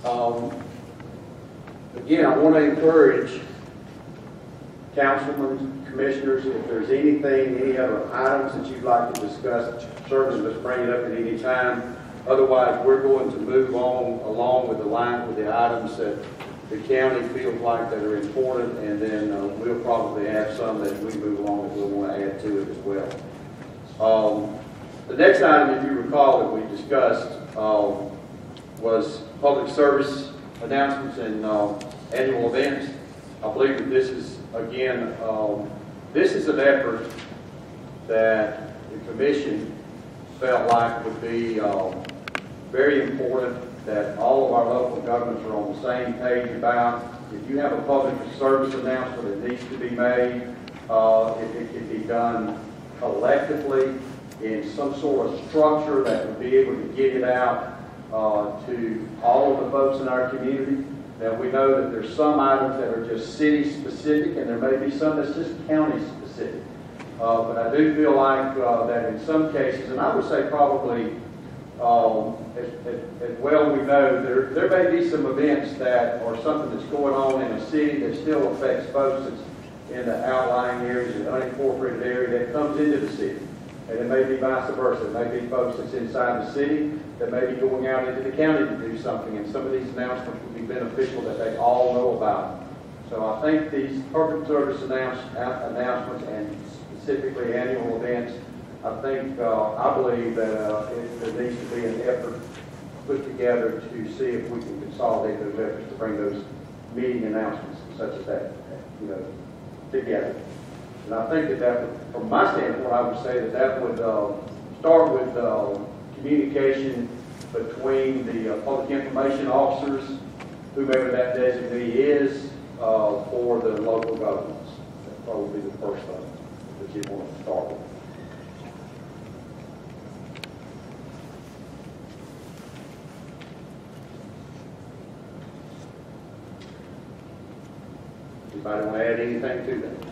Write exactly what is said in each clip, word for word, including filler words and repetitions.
Um, again, I want to encourage councilmen, commissioners, if there's anything, any other items that you'd like to discuss, certainly let's bring it up at any time. Otherwise, we're going to move on along with the line with the items that the county feels like that are important, and then uh, we'll probably have some that we move along that we'll want to add to it as well. Um, the next item, if you recall, that we discussed um, was public service announcements and uh, annual events. I believe that this is, again, um, this is an effort that the commission felt like would be um, very important, that all of our local governments are on the same page about. If you have a public service announcement that needs to be made, uh, if it can be done collectively in some sort of structure that would be able to get it out uh, to all of the folks in our community. Now, we know that there's some items that are just city-specific, and there may be some that's just county-specific. Uh, but I do feel like uh, that in some cases, and I would say probably um, as, as, as well we know, there, there may be some events that or something that's going on in a city that still affects folks that's in the outlying areas, the unincorporated area that comes into the city. And it may be vice versa. It may be folks that's inside the city that may be going out into the county to do something, and some of these announcements would be beneficial that they all know about. So I think these public service announce, announcements and specifically annual events, I think, uh, I believe that uh, it, there needs to be an effort put together to see if we can consolidate those efforts to bring those meeting announcements such as that, you know, together. And I think that that would, from my standpoint, I would say that that would uh, start with uh, communication between the uh, public information officers, whomever that designee is, uh, for the local governments. That's probably the first thing that you want to start with. Anybody want to add anything to that?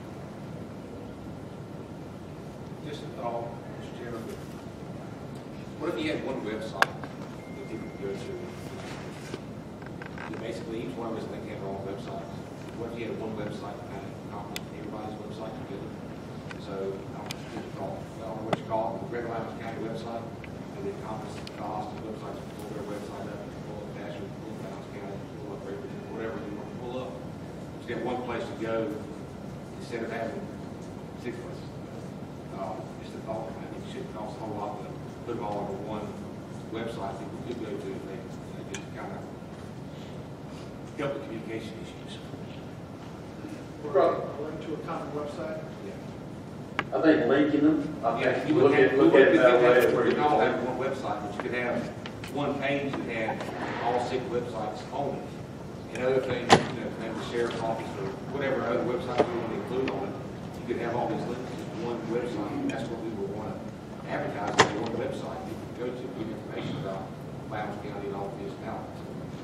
Just a thought, Mister Chairman. What if you had one website that people could go to? You basically, each one of us think have our own websites. What if you had one website that kind of encompassed everybody's website together? So, I don't know, just call, I don't know what you call it, the Greater Lowndes County website, and it encompasses the Austin websites, pull their website up, pull up Nashville, pull up Lowndes County, pull up Rayburn, whatever you want to pull up. Just get one place to go instead of having six places. Um, just a thought, I think it shouldn't cost a whole lot to put them all over one website people could go to, and they, they just kind of help the communication issues. Or a link to a common website? I think linking them. I Yeah, think you look would at have, look at it that way. you could all have one website, but you could have one page that had all six websites on it. And other things, you know, maybe the sheriff's office or whatever other website you want to include on it, you could have all these links to one website. That's what we would want to advertise on one website. You can go to get information about Lowndes County and all of these mountains.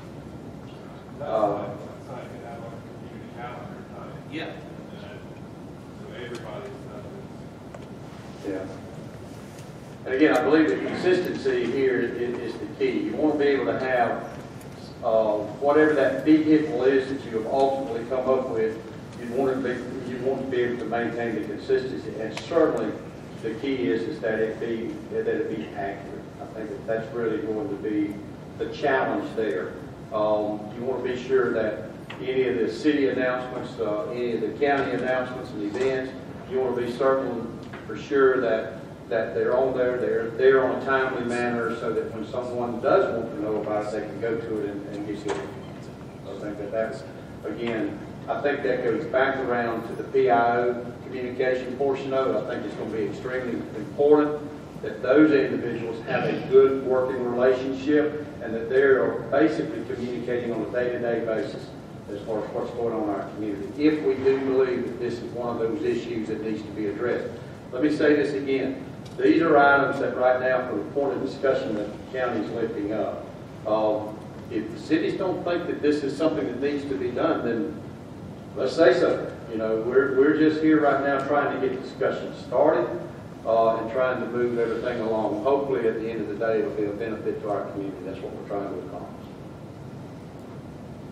Uh, Site could have like a community calendar type. Yeah. So everybody's stuff is. Yeah. And again, I believe that consistency here is, is the key. You want to be able to have uh, whatever that vehicle is that you have ultimately come up with. You want to be you want to be able to maintain the consistency, and certainly the key is is that it be that it be accurate. I think that that's really going to be the challenge there. Um, you want to be sure that any of the city announcements, uh, any of the county announcements and events, you want to be certain for sure that that they're on there, they're there on a timely manner, so that when someone does want to know about it, they can go to it and, and get it. I think that that's, again, I think that goes back around to the P I O communication portion of it. I think it's going to be extremely important that those individuals have a good working relationship and that they're basically communicating on a day-to-day basis as far as what's going on in our community. If we do believe that this is one of those issues that needs to be addressed. Let me say this again. These are items that right now, for the point of discussion that the county is lifting up. Um, if the cities don't think that this is something that needs to be done, then let's say so. You know, we're, we're just here right now trying to get discussion started uh, and trying to move everything along. Hopefully, at the end of the day, it'll be a benefit to our community. That's what we're trying to accomplish.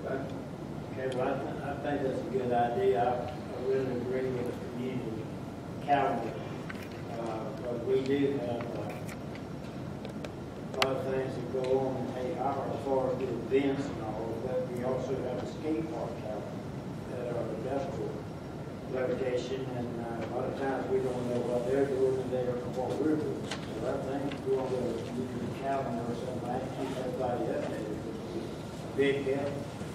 Okay, well, I, th- I think that's a good idea. I, I really agree with the community calendar. Uh, but we do have, uh, a lot of things that go on in Hay Harbor as far as the events and all, but we also have a skate park calendar that are industrial location, and uh, a lot of times we don't know what they're doing and they don't know what we're doing. So I think we want to use the calendar or something like that, keep everybody updated. It's a big help.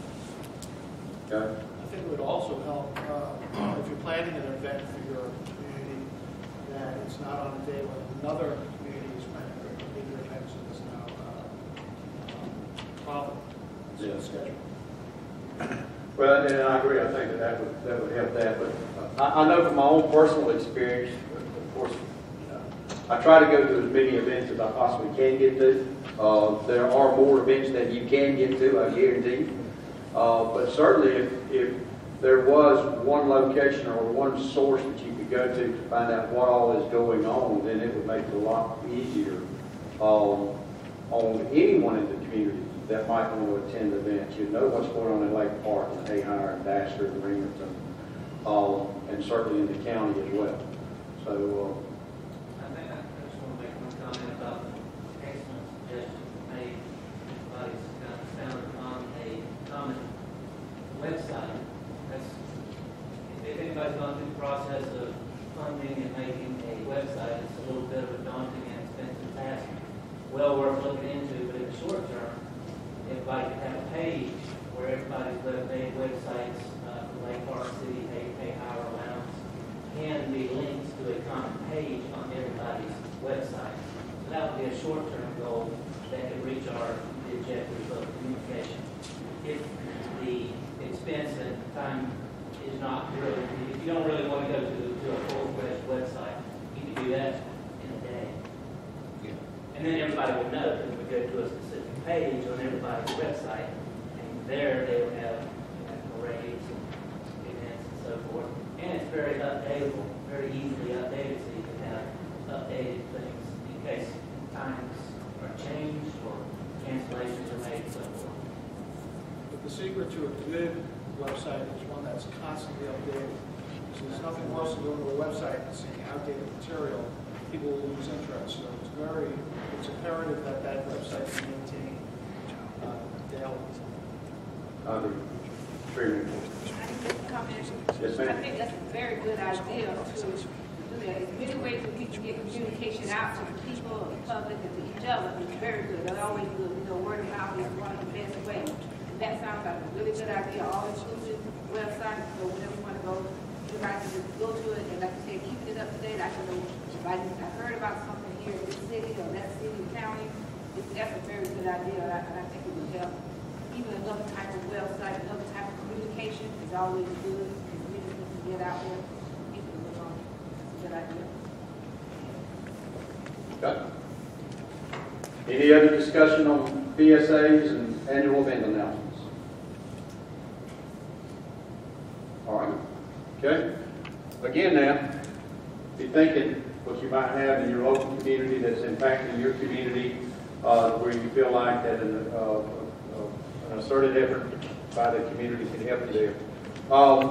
Okay. I think it would also help, uh, if you're planning an event for your community, that it's not on a day when another community is planning a bigger event, so there's no, uh, um, problem. So Yeah. schedule. Well, and I agree, I think that that would, that would help that, but I, I know from my own personal experience, of course, uh, I try to go to as many events as I possibly can get to. Uh, there are more events that you can get to, I guarantee. Uh, but certainly if, if there was one location or one source that you could go to to find out what all is going on, then it would make it a lot easier um, on anyone in the community that might want to attend events. You know what's going on in Lake Park and Hayhire and Baxter and Ringleton, um, and certainly in the county as well. So, uh, I think I just want to make one comment about excellent suggestions made. Everybody's kind of found on a common website. That's, if anybody's gone through the process of funding and making a website, it's a little bit of a daunting and expensive task. Well worth looking into, but in the short term, everybody can have a page where everybody's web-made websites uh, for Lake Park City, Hay, Hayhire Lounge, can be linked to a common page on everybody's website. So that would be a short-term goal that could reach our the objective of communication. If the expense and time is not really, if you don't really want to go to, to a full-fledged website, you can do that in a day. And then everybody would know that we go to a specific page on everybody's website, and there they would have, you know, parades and events and so forth. And it's very updatable, very easily updated, so you can have updated things in case times are changed or cancellations are made and so forth. But the secret to a good website is one that's constantly updated. So there's nothing worse than going to a website and seeing outdated material. People will lose interest. So it's very, it's imperative that that website be maintained uh, daily. I agree. Very important. I think that's a combination. Yes, ma'am. I think that's a very good idea to do that. There's many ways that we can get communication out to the people, the public, and to each other. It's very good. That's always good. You know, word of mouth is one of the best ways. And that sounds like a really good idea. All inclusive website, so whenever you want to go, everybody can just go to it, and like I said, keeping it up to date. I can know if I, I heard about something here in this city or that city or county. It's, that's a very good idea, and I, and I think it would help. Even another type of website, another type of communication is always good. Because we just need to get out there. People will know. It's a good idea. Okay. Any other discussion on P S As and annual event announcements? All right. Okay. Again now, be thinking what you might have in your local community that's impacting your community, uh, where you feel like that an, uh, uh, an asserted effort by the community can help you there. Um,